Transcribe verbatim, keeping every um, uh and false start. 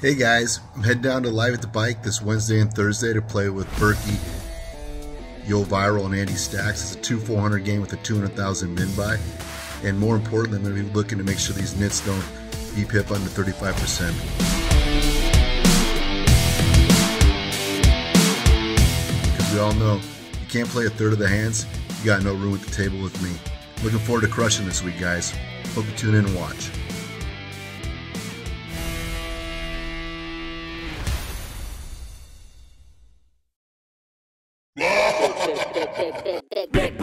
Hey guys, I'm heading down to Live at the Bike this Wednesday and Thursday to play with Berkey, Yo Viral, and Andystacks. It's a two four hundred game with a two hundred thousand min buy. And more importantly, I'm going to be looking to make sure these N I T S don't E P I P under thirty-five percent. Because we all know, you can't play a third of the hands, you got no room at the table with me. Looking forward to crushing this week, guys. Hope you tune in and watch. Big, big, big, big, big, big.